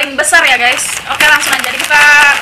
paling besar ya guys. Oke, langsung aja dibuka.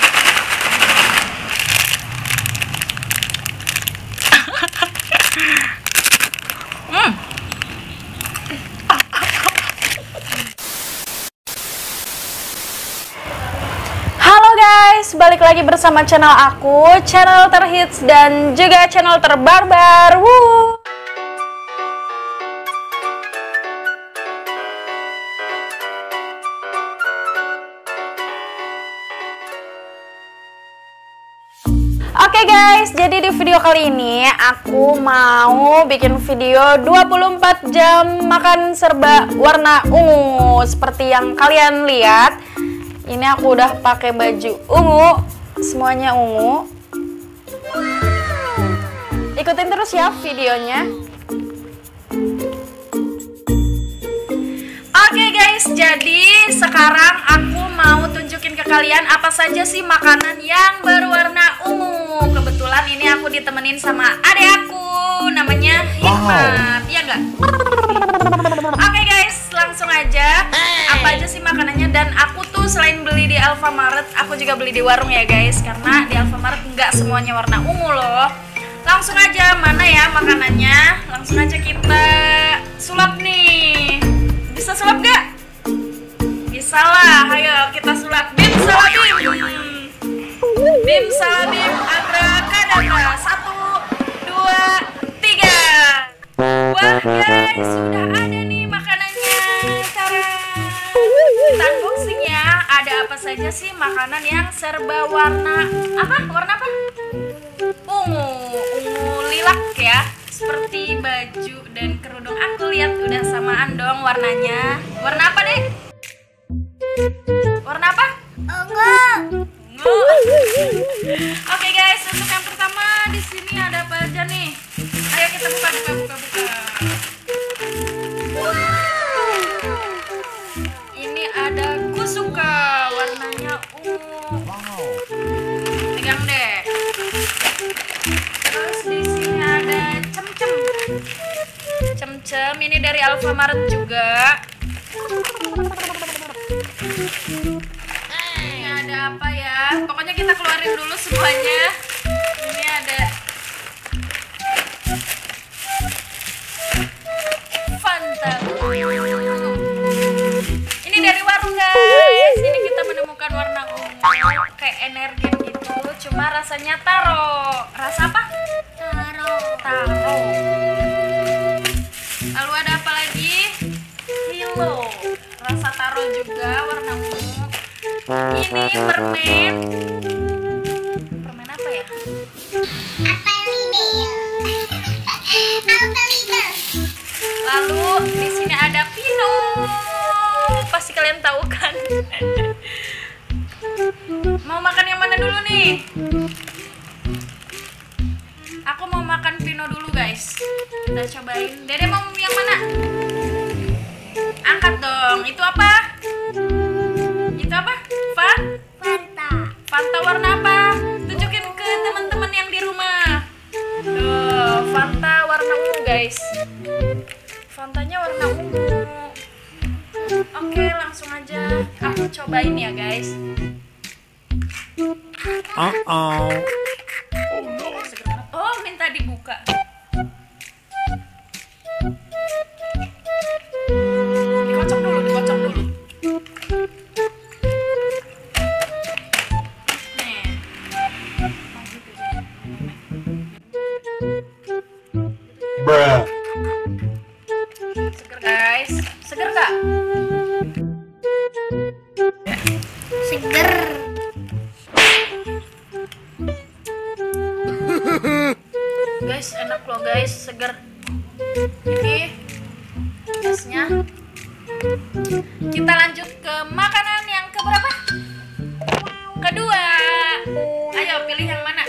Halo guys, balik lagi bersama channel aku, channel terhits dan juga channel terbarbar. Woo! Oke guys, jadi di video kali ini aku mau bikin video 24 jam makan serba warna ungu. Seperti yang kalian lihat, ini aku udah pakai baju ungu, semuanya ungu. Ikutin terus ya videonya. Oke guys, jadi sekarang aku mau tunjukin ke kalian apa saja sih makanan yang berwarna ungu. Kebetulan ini aku ditemenin sama adek aku, namanya Hikmat. Iya nggak? Oke guys, langsung aja. Apa aja sih makanannya? Dan aku tuh selain beli di Alfamart, aku juga beli di warung ya guys. Karena di Alfamart nggak semuanya warna ungu loh. Langsung aja, mana ya makanannya? Langsung aja kita sulap nih. Bisa sulap gak? Bisa lah, ayo kita sulap. Bim salabim. Bim salabim, abrakadabra. 1, 2, 3. Wah guys, sudah ada nih makanannya. Tara. Kita unboxing ya. Ada apa saja sih makanan yang serba warna apa? Warna apa? Ungu lilac ya. Seperti baju dan kerudung aku, lihat udah samaan dong warnanya. Warna apa deh? Warna apa? Ungu. Oke guys, untuk yang pertama di sini ada apa aja nih? Ayo kita buka. Ini ada kusuka, warnanya ungu. Pegang deh. Terus di sini ada cem-cem, ini dari Alfamart juga. Ini ada apa ya? Pokoknya kita keluarin dulu semuanya. Ini ada Fanta. Ini dari warung guys. Ini kita menemukan warna ungu kayak energen gitu, cuma rasanya taro. Rasa apa? Taro. Lalu ada apa lagi? Hilo. Rasa taro juga, warna ungu. Ini permen. Permen apa ya? Lalu di sini ada Pino. Pasti kalian tahu kan? Mau makan yang mana dulu nih? Aku mau makan Pino dulu guys. Kita cobain. Dede mau yang mana? Angkat dong. Itu apa? Itu apa? Fanta. Fanta warna apa? Tunjukin ke teman-teman yang di rumah. Tuh, Fanta warna ungu guys. Fantanya warna ungu. Oke, langsung aja aku cobain ya guys. Oh, minta dibuka. Dikocok dulu. Nih. Bruh. Seger guys. Seger gak? Seger. Guys, enak loh guys, seger. Ini esnya. Kita lanjut ke makanan yang keberapa? Kedua. Ayo pilih yang mana?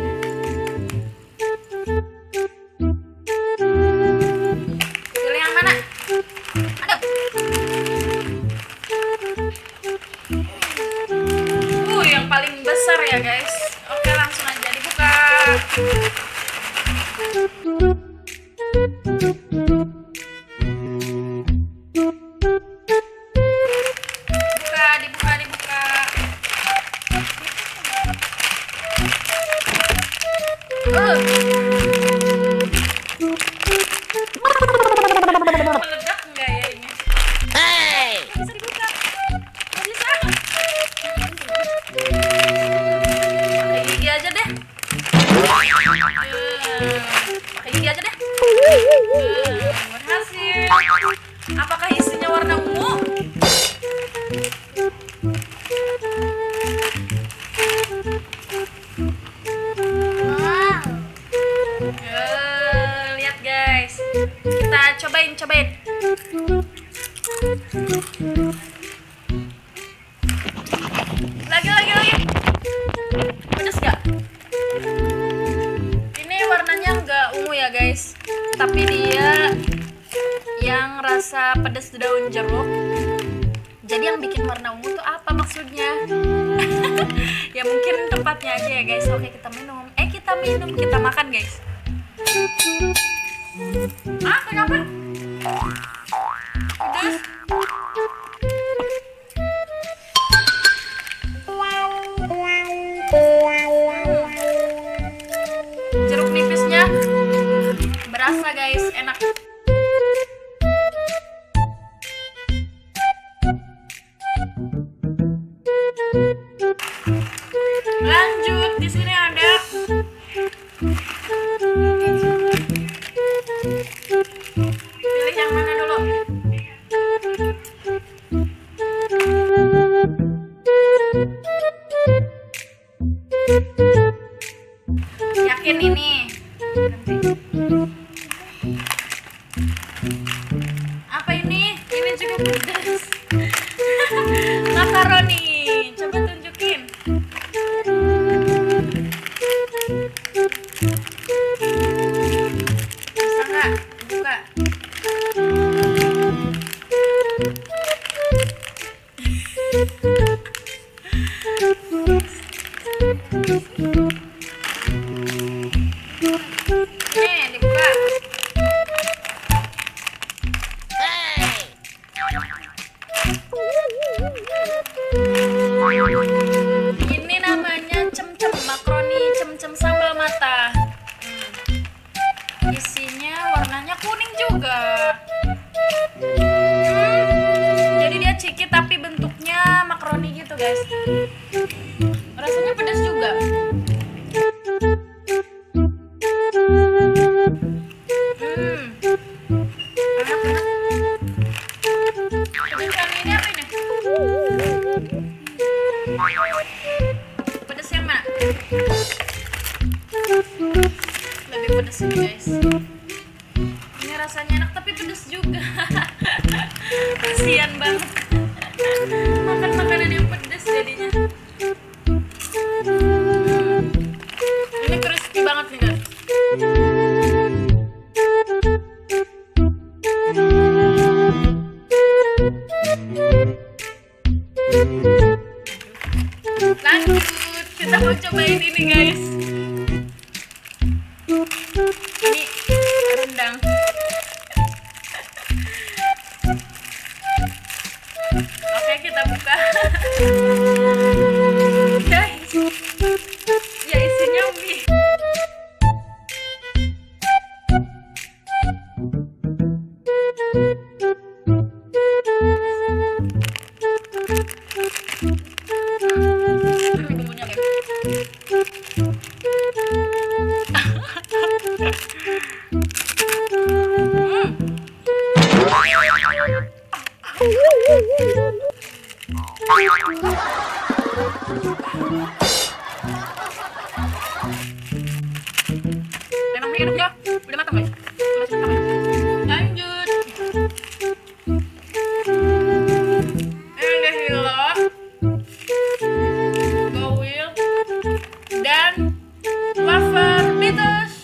Pilih yang mana? Aduh. Yang paling besar ya guys. Oke, langsung aja dibuka. Dibuka. tapi dia yang rasa pedas daun jeruk. Jadi yang bikin warna ungu tuh apa maksudnya? Ya mungkin tempatnya aja ya guys. Oke, kita minum. Kita makan guys. Kenapa? Pedas. Jeruk nipisnya berasa guys, enak. Lanjut, di sini ada pilih yang mana dulu? Yakin ini? Apa ini? Ini juga pedas. Makaroni. Coba tunjukin. Bisa nggak? Buka. Nih, dibuka. Ini namanya cem-cem, makaroni cem-cem sambal mata. Isinya warnanya kuning juga. Jadi dia ciki tapi bentuknya makaroni gitu guys. Rasanya pedas juga. Enak. Pedesan ini apa ini? Pedas yang mana? Lebih pedas ini guys. Ini rasanya enak tapi pedas juga. Kasian banget makan makanan yang pedas jadinya. Ini crispy banget nih guys. Lanjut, kita mau cobain ini guys. Ini rendang. Oke, kita buka. Guys, ya isinya mie. Ini bumbunya guys. Enaknya udah matang guys. Lanjut. Ini ada hilal, gowil, dan wafer mitos.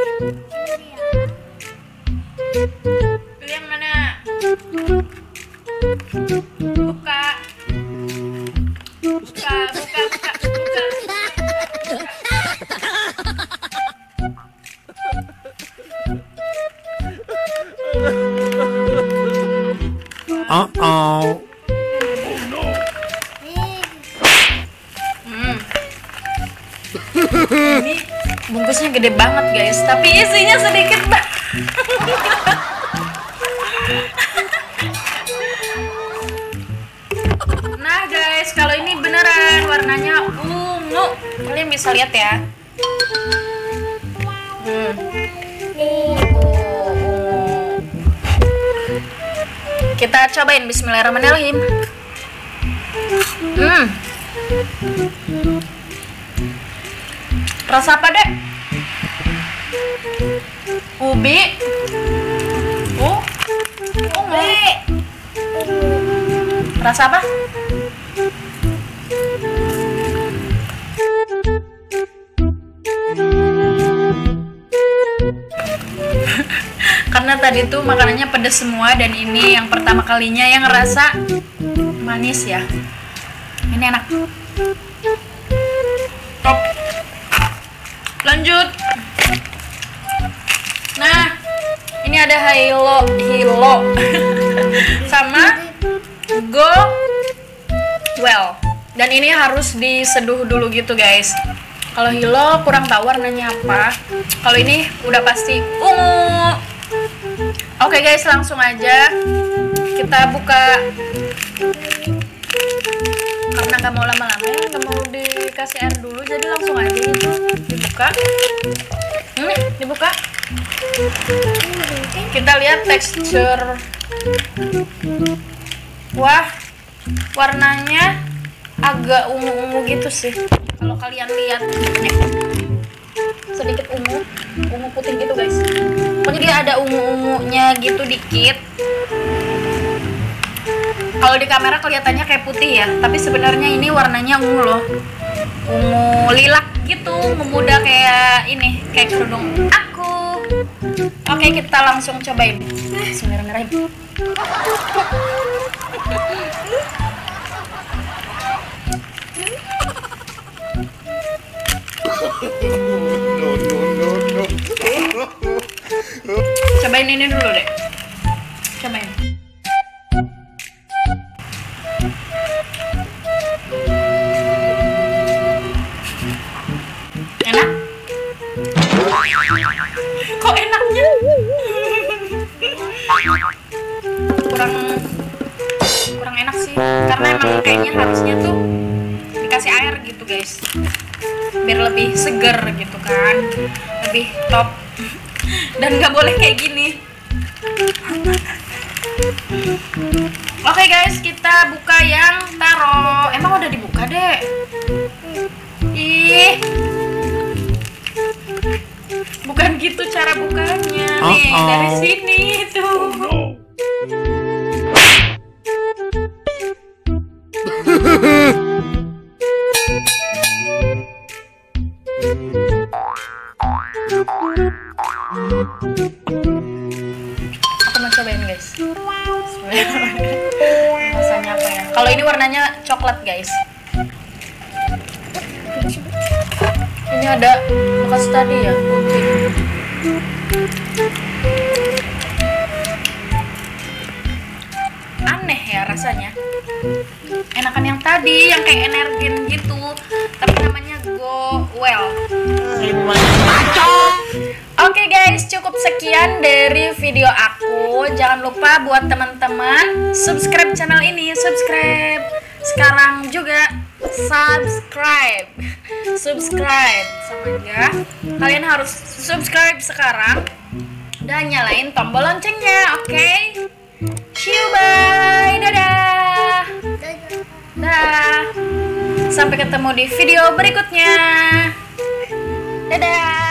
Pilih yang mana? Buka. Uh-oh. Ini bungkusnya gede banget guys, tapi isinya sedikit banget. Nah guys, kalau ini beneran warnanya ungu. Kalian bisa lihat ya. Kita cobain, bismillahirrahmanirrahim. Rasa apa dek? Ubi. Ungu. Rasa apa? tadi tuh makanannya pedes semua, dan ini yang pertama kalinya yang ngerasa manis ya. Ini enak. Top. Lanjut. Nah, ini ada Hilo sama Go Well. Dan ini harus diseduh dulu gitu guys. Kalau Hilo kurang tahu warnanya apa. Kalau ini udah pasti ungu. Oke guys, langsung aja kita buka. Karena nggak mau lama-lama ya, nggak mau dikasih air dulu, jadi langsung aja gitu dibuka. Dibuka. Kita lihat tekstur. Wah, warnanya agak ungu-ungu gitu sih. Kalau kalian lihat, sedikit ungu putih gitu guys. Pokoknya dia ada ungu-ungunya gitu dikit. Kalau di kamera kelihatannya kayak putih ya, tapi sebenarnya ini warnanya ungu loh. Ungu lilac gitu, memuda kayak ini, kayak kerudung aku. Oke, kita langsung cobain. Bismillahirrahmanirrahim. Cobain ini dulu deh. Cobain. Enak? Kok enaknya? Kurang enak sih. Karena emang kayaknya harusnya tuh dikasih air gitu guys. Biar lebih seger gitu kan. Lebih top. Dan nggak boleh kayak gini. Oke guys, kita buka yang taro. Emang udah dibuka deh. Ih, bukan gitu cara bukanya. Nih, dari sini tuh. Aku mau cobain guys. Rasanya apa ya? Kalau ini warnanya coklat guys. Ini ada bekas tadi ya, putih. Aneh ya rasanya. Enakan yang tadi, yang kayak Energen gitu. Tapi namanya Go Well. Oke guys, cukup sekian dari video aku. Jangan lupa buat teman-teman subscribe channel ini, subscribe sekarang juga, subscribe sama aja. Kalian harus subscribe sekarang dan nyalain tombol loncengnya, oke? See you, bye, dadah. Dah. Sampai ketemu di video berikutnya. Dadah.